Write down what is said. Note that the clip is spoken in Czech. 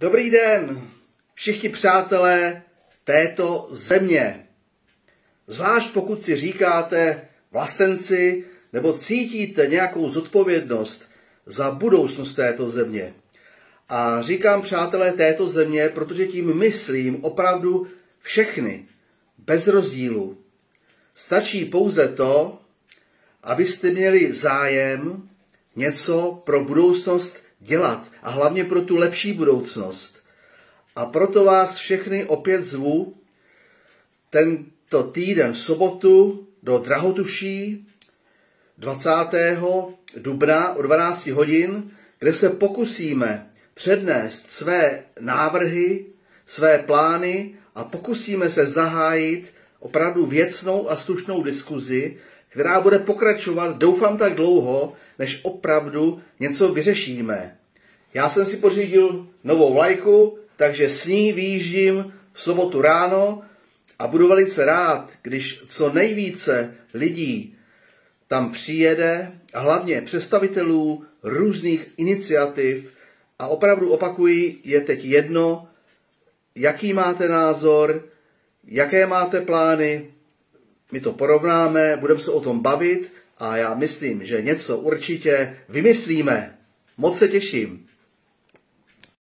Dobrý den, všichni přátelé této země. Zvlášť pokud si říkáte vlastenci nebo cítíte nějakou zodpovědnost za budoucnost této země. A říkám přátelé této země, protože tím myslím opravdu všechny, bez rozdílu. Stačí pouze to, abyste měli zájem něco pro budoucnost dělat a hlavně pro tu lepší budoucnost. A proto vás všechny opět zvu tento týden v sobotu do Drahotuší 20. dubna o 12 hodin, kde se pokusíme přednést své návrhy, své plány a pokusíme se zahájit opravdu věcnou a slušnou diskuzi, která bude pokračovat, doufám, tak dlouho, než opravdu něco vyřešíme. Já jsem si pořídil novou vlajku, takže s ní vyjíždím v sobotu ráno a budu velice rád, když co nejvíce lidí tam přijede a hlavně představitelů různých iniciativ. A opravdu opakuji, je teď jedno, jaký máte názor, jaké máte plány, my to porovnáme, budeme se o tom bavit a já myslím, že něco určitě vymyslíme. Moc se těším.